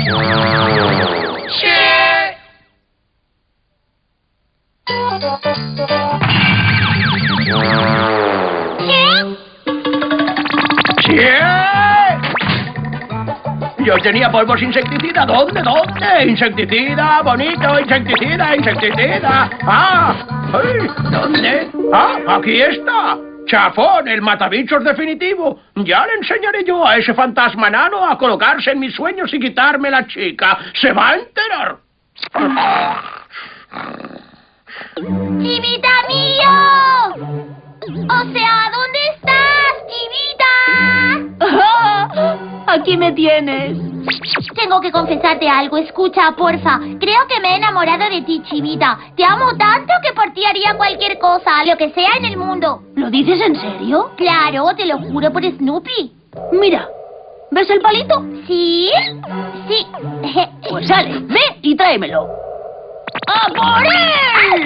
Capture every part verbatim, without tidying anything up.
¡Sí! ¿Sí? Yo tenía polvos insecticida. ¿Dónde? ¿Dónde? Insecticida, bonito, insecticida, insecticida. Ah, ay, ¿dónde? Ah, aquí está. Chafón, el matabichos definitivo. Ya le enseñaré yo a ese fantasma enano a colocarse en mis sueños y quitarme la chica. Se va a enterar. ¡Chivita mío! O sea, ¿dónde estás, Chivita? Aquí me tienes. Tengo que confesarte algo. Escucha, porfa. Creo que me he enamorado de ti, Chivita. Te amo tanto que por ti haría cualquier cosa, lo que sea en el mundo. ¿Lo dices en serio? Claro, te lo juro por Snoopy. Mira, ¿ves el palito? ¿Sí? Sí. Pues sale, ve y tráemelo. ¡A por él!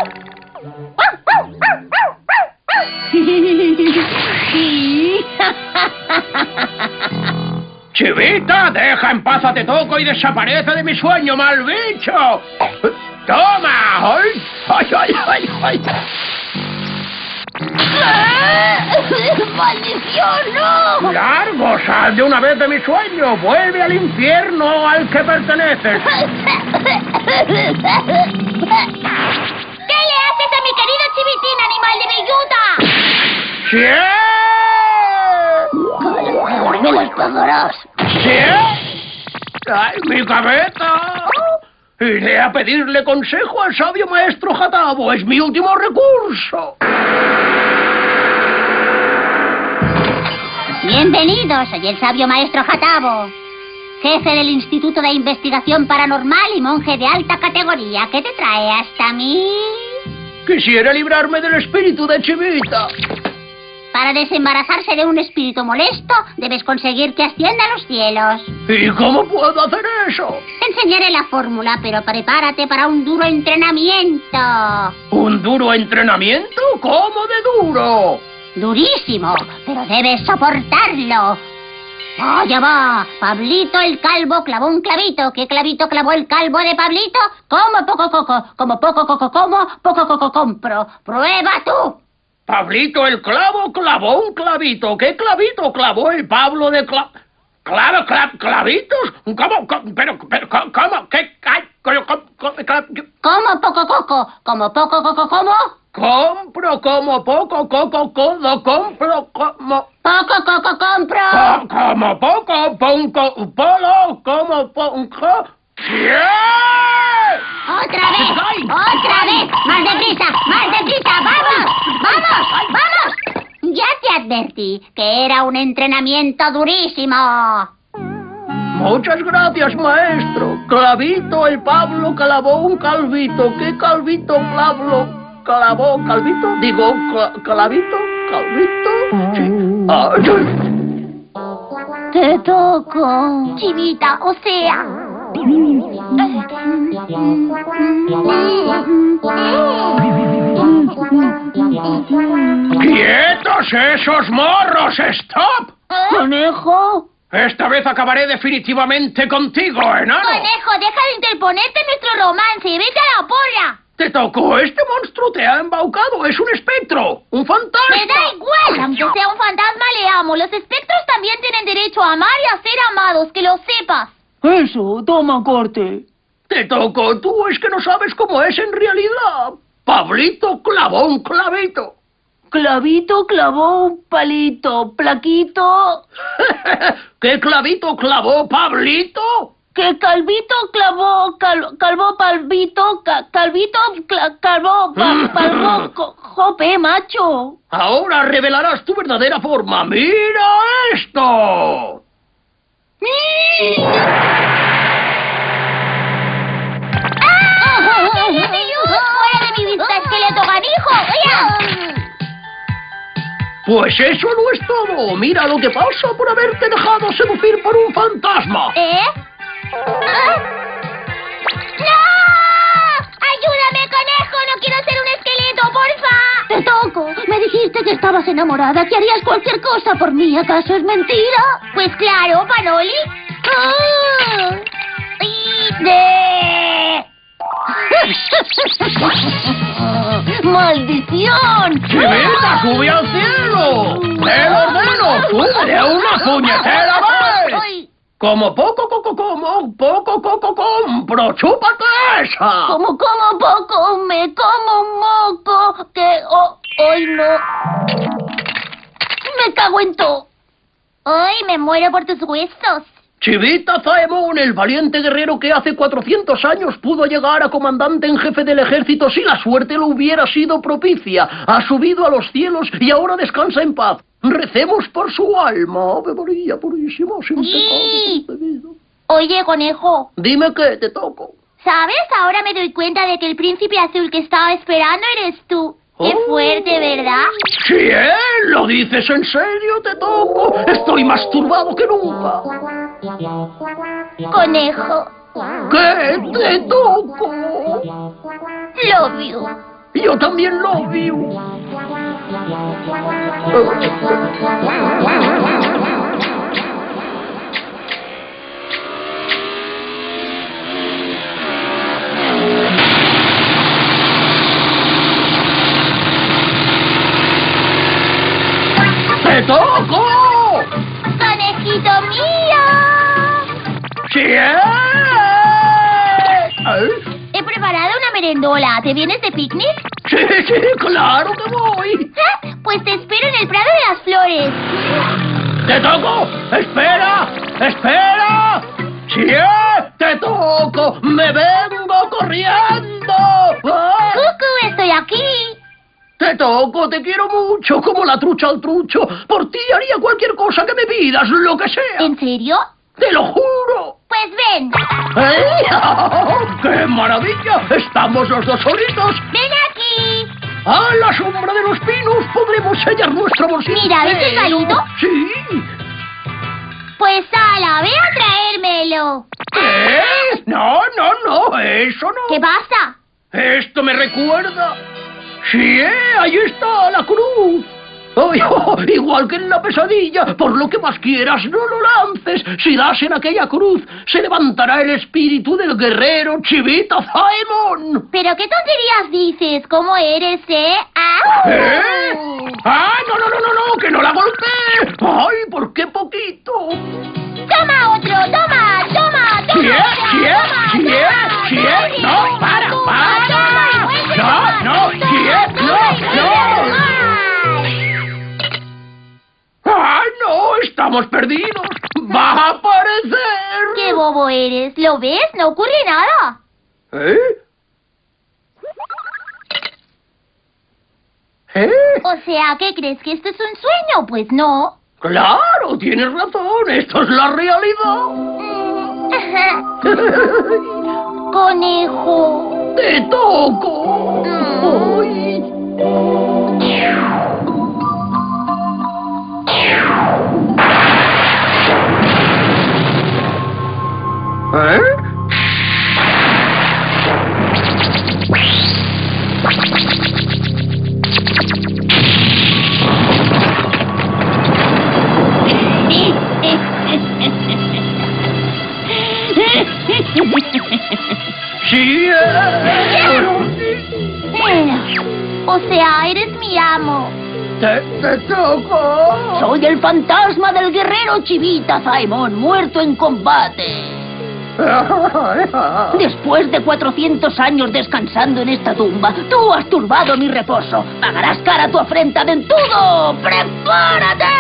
Chivita, deja en paz a Tetoco y desaparece de mi sueño, mal bicho. ¡Toma! ¡Ay, ay, ay, ay! ay. ¡Maldición, no! ¡Largo! ¡Sal de una vez de mi sueño! ¡Vuelve al infierno al que perteneces! ¿Qué le haces a mi querido Chivitín, animal de mi yuta? ¡Sí! ¡Me las pagarás! ¿Sí? ¡Ay, mi cabeza! Iré a pedirle consejo al sabio maestro Jatabo. Es mi último recurso. Bienvenido, soy el sabio maestro Jatabo, jefe del Instituto de Investigación Paranormal y monje de alta categoría. ¿Qué te trae hasta mí? Quisiera librarme del espíritu de Chivita. Para desembarazarse de un espíritu molesto, debes conseguir que ascienda a los cielos. ¿Y cómo puedo hacer eso? Te enseñaré la fórmula, pero prepárate para un duro entrenamiento. ¿Un duro entrenamiento? ¿Cómo de duro? Durísimo, pero debes soportarlo. Allá va. Pablito el calvo clavó un clavito. ¿Qué clavito clavó el calvo de Pablito? Como poco coco, como poco coco como, poco coco compro. ¡Prueba tú! Pablito el clavo clavó un clavito. ¿Qué clavito clavó el Pablo de clav... ¿Clavo, clav, clavitos? ¿Cómo, cómo, pero, pero, cómo, qué, ay, cómo, cómo, cómo, como poco coco, como poco coco como? Compro como poco coco codo, compro como... Poco coco compro. Co como poco ponco polo, como ponco... ¿Qué? ¡Otra vez! ¡Otra vez! ¡Más deprisa! ¡Más deprisa! ¡Vamos! ¡Vamos! ¡Vamos! Ya te advertí que era un entrenamiento durísimo. Muchas gracias, maestro. Clavito, el Pablo clavó un calvito. ¿Qué calvito, Pablo? ¿Clavó calvito? Digo, cla clavito, calvito. Sí. Ah, Te toco. Chivita, o sea... ¡Quietos esos morros! ¡Stop! ¿Conejo? Esta vez acabaré definitivamente contigo, enano. Conejo, deja de interponerte en nuestro romance y vete a la porra. Te tocó. Este monstruo te ha embaucado. Es un espectro. Un fantasma. Me da igual. Aunque sea un fantasma, le amo. Los espectros también tienen derecho a amar y a ser amados. Que lo sepas. Eso, toma corte. Te tocó. Tú es que no sabes cómo es en realidad. Pablito clavó un clavito. Clavito clavó un palito. Plaquito. ¿Qué clavito clavó Pablito? Que Calvito clavó, cal, calvó Palvito, ca, Calvito cla, calvó, pa, palvó, co, jope, macho. Ahora revelarás tu verdadera forma. ¡Mira esto! ¡Ah! ¡Fuera de mi vista, esqueleto canijo! Pues eso no es todo. Mira lo que pasa por haberte dejado seducir por un fantasma. ¿Eh? ¿Ah? ¡No! ¡Ayúdame, conejo! ¡No quiero ser un esqueleto, porfa! Te toco. Me dijiste que estabas enamorada, que harías cualquier cosa por mí. ¿Acaso es mentira? Pues claro, Panoli. ¡Ah! ¡De! ¡Maldición! ¡Chivita, sube al cielo! ¡Te lo ordeno! ¡Sube de una puñetera vez! Ay, Como poco, coco, como poco, coco, compro. ¡Chúpate esa! como como poco, me como un moco, que oh, hoy no. Me cago en todo. ¡Ay, me muero por tus huesos! Chivita Zaemon, el valiente guerrero que hace cuatrocientos años pudo llegar a comandante en jefe del ejército si la suerte lo hubiera sido propicia. Ha subido a los cielos y ahora descansa en paz. Recemos por su alma. Ave María Purísima, sin ¡Y! pecado concebido. Oye, conejo, Dime que te toco. ¿sabes? Ahora me doy cuenta de que el príncipe azul que estaba esperando eres tú. ¡Qué Oh. fuerte, ¿verdad? Si él lo dices en serio, te toco. Estoy más turbado que nunca. Conejo, ¿Qué te toco? love you. Yo también lo vi. ¡Te toco! ¡Conejito mío! ¡Sí! ¿Eh? He preparado una merendola. ¿Te vienes de picnic? Sí, sí, claro que voy. Ah, pues te espero en el Prado de las Flores. ¡Te toco! ¡Espera! ¡Espera! ¡Sí! ¡Te toco! ¡Me vengo corriendo! ¡Ah! ¡Cucu, estoy aquí! Te toco, te quiero mucho, como la trucha al trucho. Por ti haría cualquier cosa que me pidas, lo que sea. ¿En serio? ¡Te lo juro! Pues ven. ¡Eh! ¡Qué maravilla! Estamos los dos solitos. ¡Ven aquí! A la sombra de los pinos podremos sellar nuestro bolsillo. Mira, ¿ves el palito? Sí. Pues ala, ve a traérmelo. ¿Qué? No, no, no, eso no. ¿Qué pasa? Esto me recuerda. Sí, eh, ahí está la cruz. Ay, oh, igual que en la pesadilla, por lo que más quieras, no lo lances. Si das en aquella cruz, se levantará el espíritu del guerrero Chivita Zaemon. ¿Pero qué tonterías dices? ¿Cómo eres, eh? ¡Au! ¿Eh? ¡Ah, no, no, no, no, no! ¡Que no la golpeé! ¡Ay, por qué poquito! ¡Toma otro! ¡Toma! ¡Toma! ¡Toma! ¿Sí es? ¿Sí es? ¡Toma! ¿Sí ¡Toma! es? ¿Sí ¡Toma! es? ¡No, para, ¡Toma! para! ¡Toma! ¡Vuelve a No, tomar! no, ¿sí ¡Toma! es? ¡Toma! No, ¡Vuelve no. a tomar! ¡Ay, no! ¡Estamos perdidos! ¡Va a aparecer! ¡Qué bobo eres! ¿Lo ves? No ocurre nada. ¿Eh? ¿Eh? O sea, ¿qué crees? ¿Que esto es un sueño? Pues no. ¡Claro! Tienes razón. ¡Esto es la realidad! Conejo. ¡Te toco! ¡Ay! ¿Eh? Sí, eh. O sea, eres mi amo. Te, te toco. Soy el fantasma del guerrero Chivita Zaemon, muerto en combate. Después de cuatrocientos años descansando en esta tumba, tú has turbado mi reposo. Pagarás cara a tu afrenta, dentudo. ¡Prepárate!